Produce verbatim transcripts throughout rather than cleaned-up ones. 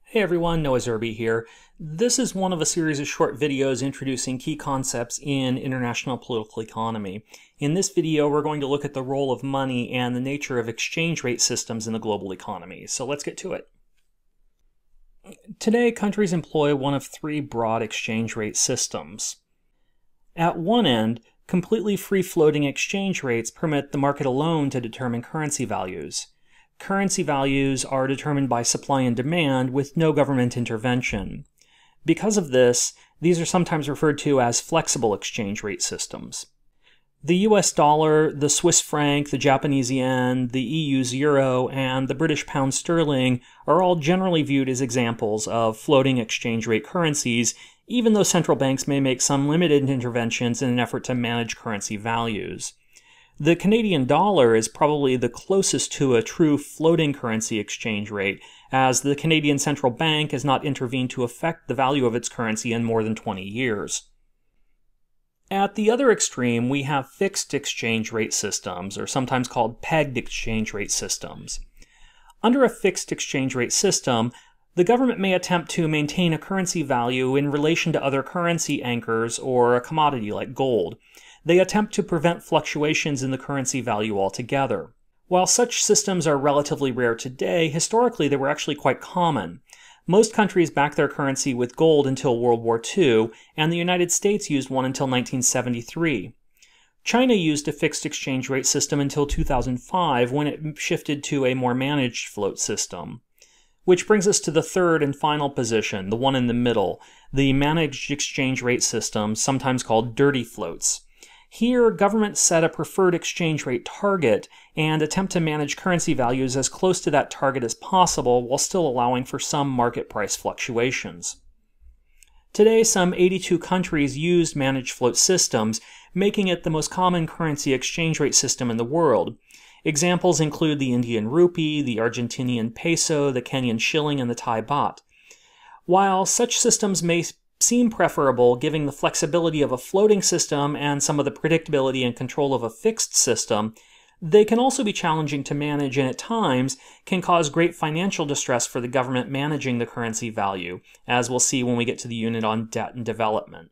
Hey everyone, Noah Zerbe here. This is one of a series of short videos introducing key concepts in international political economy. In this video, we're going to look at the role of money and the nature of exchange rate systems in the global economy. So let's get to it. Today, countries employ one of three broad exchange rate systems. At one end, completely free-floating exchange rates permit the market alone to determine currency values. Currency values are determined by supply and demand with no government intervention. Because of this, these are sometimes referred to as flexible exchange rate systems. The U S dollar, the Swiss franc, the Japanese yen, the E U's euro, and the British pound sterling are all generally viewed as examples of floating exchange rate currencies, even though central banks may make some limited interventions in an effort to manage currency values. The Canadian dollar is probably the closest to a true floating currency exchange rate, as the Canadian Central Bank has not intervened to affect the value of its currency in more than twenty years. At the other extreme, we have fixed exchange rate systems, or sometimes called pegged exchange rate systems. Under a fixed exchange rate system, the government may attempt to maintain a currency value in relation to other currency anchors or a commodity like gold. They attempt to prevent fluctuations in the currency value altogether. While such systems are relatively rare today, historically they were actually quite common. Most countries backed their currency with gold until World War Two, and the United States used one until nineteen seventy-three. China used a fixed exchange rate system until two thousand five, when it shifted to a more managed float system. Which brings us to the third and final position, the one in the middle, the managed exchange rate system, sometimes called dirty floats. Here, governments set a preferred exchange rate target and attempt to manage currency values as close to that target as possible while still allowing for some market price fluctuations. Today, some eighty-two countries use managed float systems, making it the most common currency exchange rate system in the world. Examples include the Indian rupee, the Argentinian peso, the Kenyan shilling, and the Thai baht. While such systems may seem preferable, giving the flexibility of a floating system and some of the predictability and control of a fixed system, they can also be challenging to manage and at times can cause great financial distress for the government managing the currency value, as we'll see when we get to the unit on debt and development.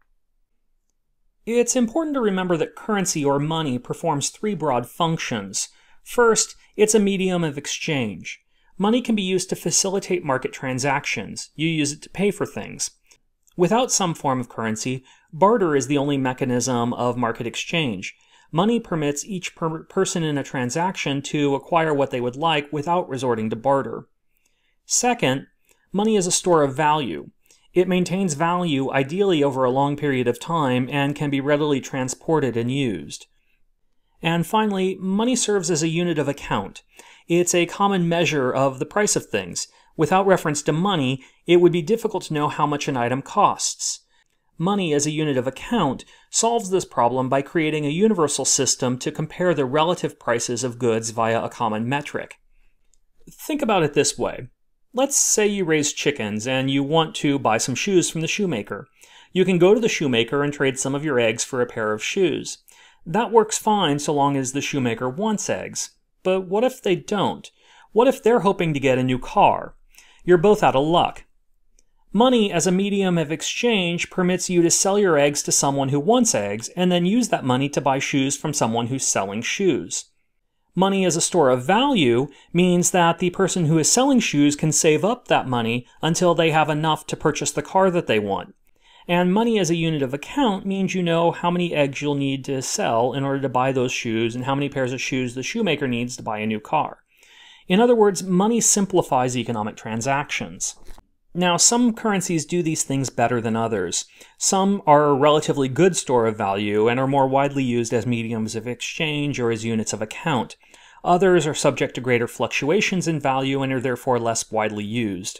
It's important to remember that currency or money performs three broad functions. First, it's a medium of exchange. Money can be used to facilitate market transactions. You use it to pay for things. Without some form of currency, barter is the only mechanism of market exchange. Money permits each per person in a transaction to acquire what they would like without resorting to barter. Second, money is a store of value. It maintains value ideally over a long period of time and can be readily transported and used. And finally, money serves as a unit of account. It's a common measure of the price of things. Without reference to money, it would be difficult to know how much an item costs. Money as a unit of account solves this problem by creating a universal system to compare the relative prices of goods via a common metric. Think about it this way. Let's say you raise chickens and you want to buy some shoes from the shoemaker. You can go to the shoemaker and trade some of your eggs for a pair of shoes. That works fine so long as the shoemaker wants eggs. But what if they don't? What if they're hoping to get a new car? You're both out of luck. Money as a medium of exchange permits you to sell your eggs to someone who wants eggs and then use that money to buy shoes from someone who's selling shoes. Money as a store of value means that the person who is selling shoes can save up that money until they have enough to purchase the car that they want. And money as a unit of account means you know how many eggs you'll need to sell in order to buy those shoes and how many pairs of shoes the shoemaker needs to buy a new car. In other words, money simplifies economic transactions. Now, some currencies do these things better than others. Some are a relatively good store of value and are more widely used as mediums of exchange or as units of account. Others are subject to greater fluctuations in value and are therefore less widely used.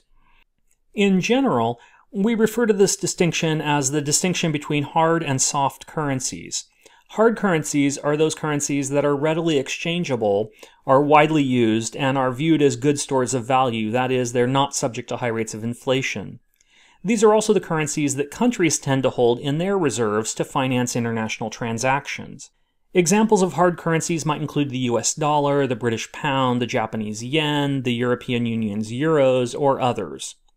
In general, we refer to this distinction as the distinction between hard and soft currencies. Hard currencies are those currencies that are readily exchangeable, are widely used, and are viewed as good stores of value. That is, they're not subject to high rates of inflation. These are also the currencies that countries tend to hold in their reserves to finance international transactions. Examples of hard currencies might include the U S dollar, the British pound, the Japanese yen, the European Union's euros, or others.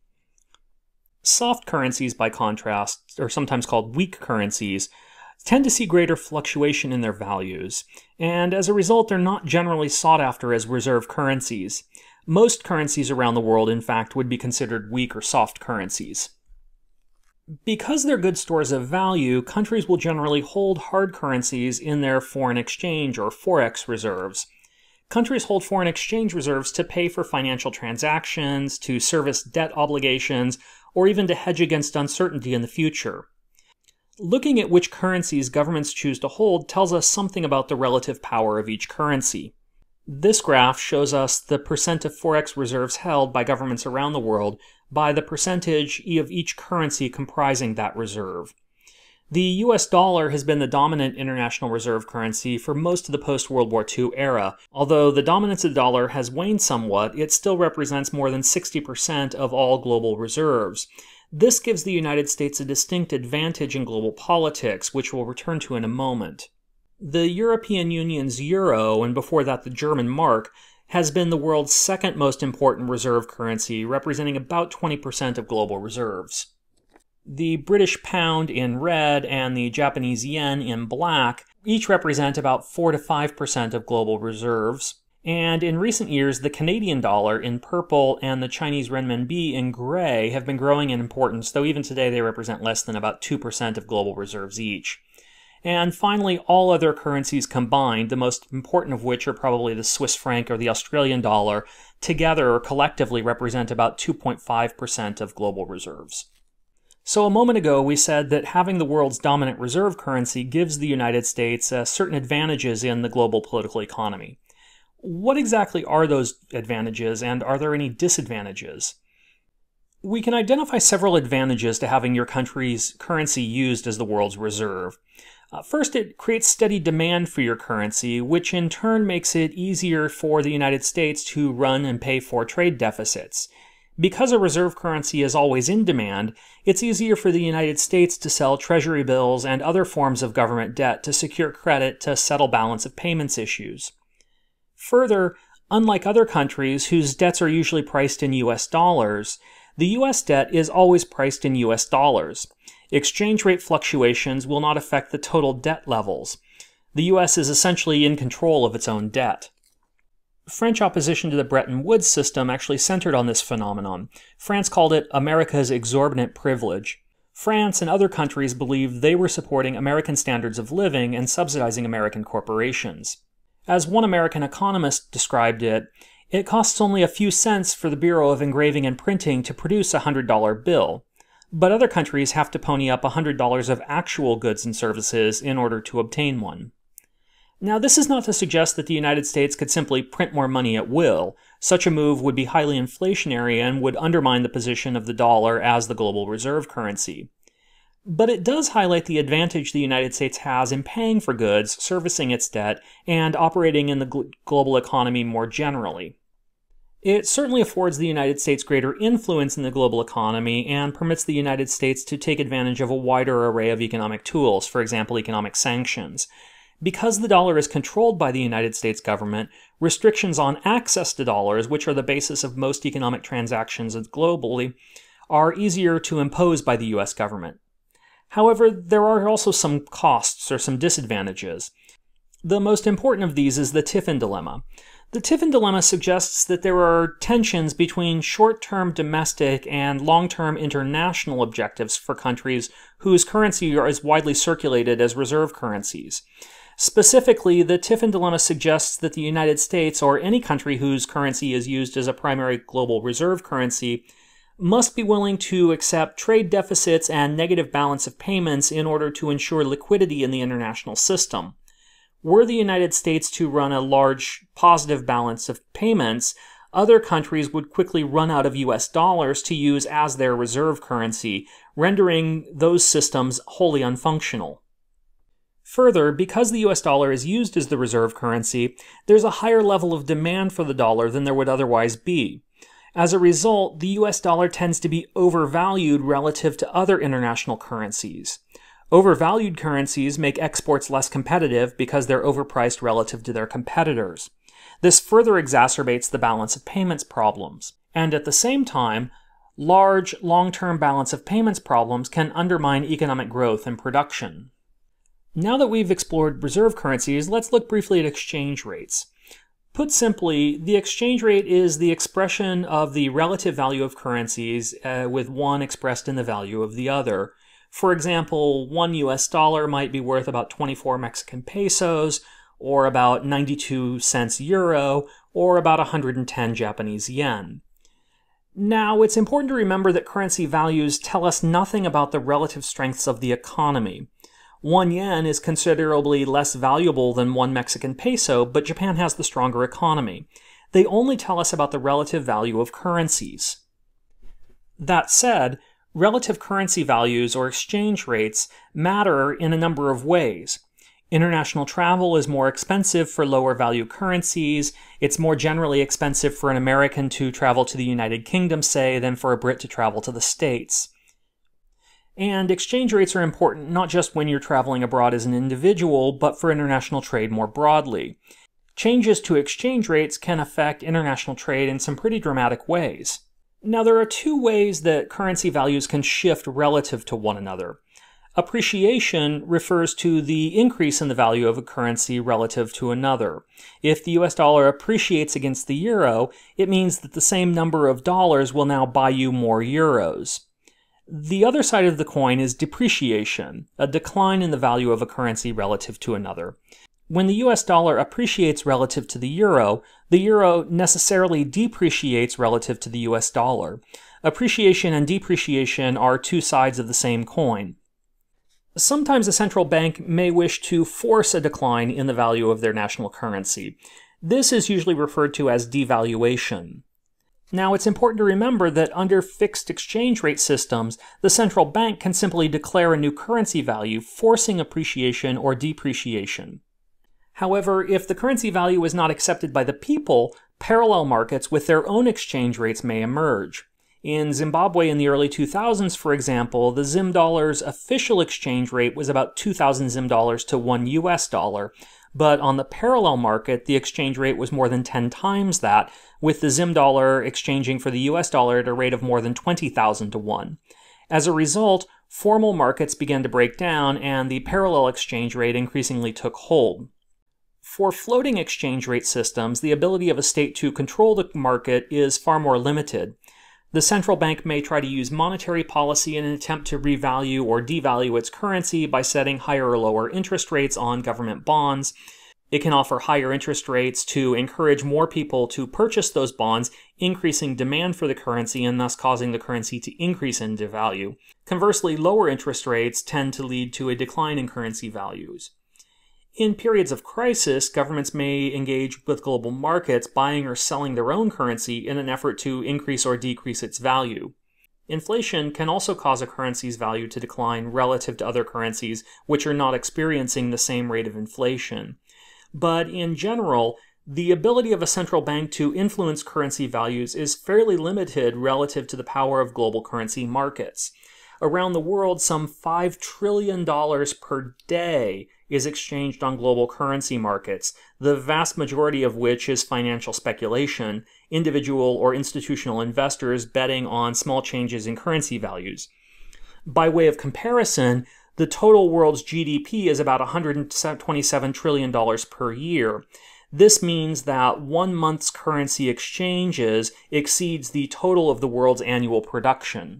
Soft currencies, by contrast, or sometimes called weak currencies, tend to see greater fluctuation in their values, and as a result they're not generally sought after as reserve currencies. Most currencies around the world, in fact, would be considered weak or soft currencies. Because they're good stores of value, countries will generally hold hard currencies in their foreign exchange or forex reserves. Countries hold foreign exchange reserves to pay for financial transactions, to service debt obligations, or even to hedge against uncertainty in the future. Looking at which currencies governments choose to hold tells us something about the relative power of each currency. This graph shows us the percent of forex reserves held by governments around the world by the percentage of each currency comprising that reserve. The U S dollar has been the dominant international reserve currency for most of the post-World War Two era. Although the dominance of the dollar has waned somewhat, it still represents more than sixty percent of all global reserves. This gives the United States a distinct advantage in global politics, which we'll return to in a moment. The European Union's euro, and before that the German mark, has been the world's second most important reserve currency, representing about twenty percent of global reserves. The British pound in red and the Japanese yen in black each represent about four to five percent of global reserves. And in recent years, the Canadian dollar in purple and the Chinese renminbi in gray have been growing in importance, though even today they represent less than about two percent of global reserves each. And finally, all other currencies combined, the most important of which are probably the Swiss franc or the Australian dollar, together or collectively represent about two point five percent of global reserves. So a moment ago we said that having the world's dominant reserve currency gives the United States uh, certain advantages in the global political economy. What exactly are those advantages, and are there any disadvantages? We can identify several advantages to having your country's currency used as the world's reserve. Uh, first, it creates steady demand for your currency, which in turn makes it easier for the United States to run and pay for trade deficits. Because a reserve currency is always in demand, it's easier for the United States to sell treasury bills and other forms of government debt to secure credit to settle balance of payments issues. Further, unlike other countries whose debts are usually priced in U S dollars, the U S debt is always priced in U S dollars. Exchange rate fluctuations will not affect the total debt levels. The U S is essentially in control of its own debt. French opposition to the Bretton Woods system actually centered on this phenomenon. France called it America's exorbitant privilege. France and other countries believed they were supporting American standards of living and subsidizing American corporations. As one American economist described it, it costs only a few cents for the Bureau of Engraving and Printing to produce a one hundred dollar bill, but other countries have to pony up one hundred dollars of actual goods and services in order to obtain one. Now, this is not to suggest that the United States could simply print more money at will. Such a move would be highly inflationary and would undermine the position of the dollar as the global reserve currency. But it does highlight the advantage the United States has in paying for goods, servicing its debt, and operating in the gl- global economy more generally. It certainly affords the United States greater influence in the global economy and permits the United States to take advantage of a wider array of economic tools, for example, economic sanctions. Because the dollar is controlled by the United States government, restrictions on access to dollars, which are the basis of most economic transactions globally, are easier to impose by the U S government. However, there are also some costs or some disadvantages. The most important of these is the Tiffin dilemma. The Tiffin dilemma suggests that there are tensions between short-term domestic and long-term international objectives for countries whose currency is widely circulated as reserve currencies. Specifically, the Tiffin dilemma suggests that the United States, or any country whose currency is used as a primary global reserve currency, must be willing to accept trade deficits and negative balance of payments in order to ensure liquidity in the international system. Were the United States to run a large positive balance of payments, other countries would quickly run out of U S dollars to use as their reserve currency, rendering those systems wholly unfunctional. Further, because the U S dollar is used as the reserve currency, there's a higher level of demand for the dollar than there would otherwise be. As a result, the U S dollar tends to be overvalued relative to other international currencies. Overvalued currencies make exports less competitive because they're overpriced relative to their competitors. This further exacerbates the balance of payments problems. And at the same time, Large, long-term balance of payments problems can undermine economic growth and production. Now that we've explored reserve currencies, let's look briefly at exchange rates. Put simply, the exchange rate is the expression of the relative value of currencies, uh, with one expressed in the value of the other. For example, one U S dollar might be worth about twenty-four Mexican pesos, or about ninety-two cents euro, or about one hundred ten Japanese yen. Now, it's important to remember that currency values tell us nothing about the relative strengths of the economy. One yen is considerably less valuable than one Mexican peso, but Japan has the stronger economy. They only tell us about the relative value of currencies. That said, relative currency values or exchange rates matter in a number of ways. International travel is more expensive for lower value currencies. It's more generally expensive for an American to travel to the United Kingdom, say, than for a Brit to travel to the States. And exchange rates are important not just when you're traveling abroad as an individual, but for international trade more broadly. Changes to exchange rates can affect international trade in some pretty dramatic ways. Now, there are two ways that currency values can shift relative to one another. Appreciation refers to the increase in the value of a currency relative to another. If the U S dollar appreciates against the euro, it means that the same number of dollars will now buy you more euros. The other side of the coin is depreciation, a decline in the value of a currency relative to another. When the U S dollar appreciates relative to the euro, the euro necessarily depreciates relative to the U S dollar. Appreciation and depreciation are two sides of the same coin. Sometimes a central bank may wish to force a decline in the value of their national currency. This is usually referred to as devaluation. Now, it's important to remember that under fixed exchange rate systems, the central bank can simply declare a new currency value, forcing appreciation or depreciation. However, if the currency value is not accepted by the people, parallel markets with their own exchange rates may emerge. In Zimbabwe in the early two thousands, for example, the Zim dollar's official exchange rate was about two thousand Zim dollars to one U S dollar, but on the parallel market, the exchange rate was more than ten times that, with the Zim dollar exchanging for the U S dollar at a rate of more than twenty thousand to one. As a result, formal markets began to break down, and the parallel exchange rate increasingly took hold. For floating exchange rate systems, the ability of a state to control the market is far more limited. The central bank may try to use monetary policy in an attempt to revalue or devalue its currency by setting higher or lower interest rates on government bonds. It can offer higher interest rates to encourage more people to purchase those bonds, increasing demand for the currency and thus causing the currency to increase in value. Conversely, lower interest rates tend to lead to a decline in currency values. In periods of crisis, governments may engage with global markets, buying or selling their own currency in an effort to increase or decrease its value. Inflation can also cause a currency's value to decline relative to other currencies which are not experiencing the same rate of inflation. But in general, the ability of a central bank to influence currency values is fairly limited relative to the power of global currency markets. Around the world, some five trillion dollars per day is exchanged on global currency markets, the vast majority of which is financial speculation, individual or institutional investors betting on small changes in currency values. By way of comparison, the total world's G D P is about one hundred twenty-seven trillion dollars per year. This means that one month's currency exchanges exceeds the total of the world's annual production.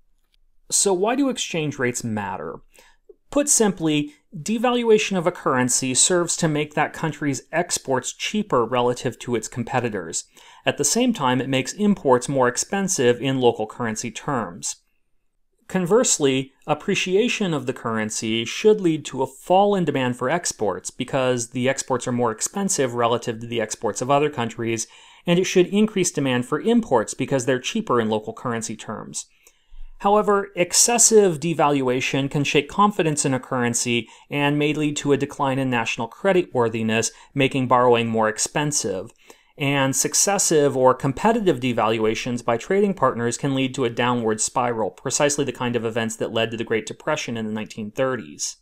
So why do exchange rates matter? Put simply, devaluation of a currency serves to make that country's exports cheaper relative to its competitors. At the same time, it makes imports more expensive in local currency terms. Conversely, appreciation of the currency should lead to a fall in demand for exports because the exports are more expensive relative to the exports of other countries, and it should increase demand for imports because they're cheaper in local currency terms. However, excessive devaluation can shake confidence in a currency and may lead to a decline in national creditworthiness, making borrowing more expensive. And successive or competitive devaluations by trading partners can lead to a downward spiral, precisely the kind of events that led to the Great Depression in the nineteen thirties.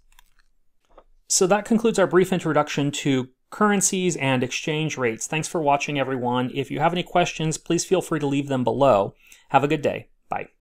So that concludes our brief introduction to currencies and exchange rates. Thanks for watching, everyone. If you have any questions, please feel free to leave them below. Have a good day. Bye.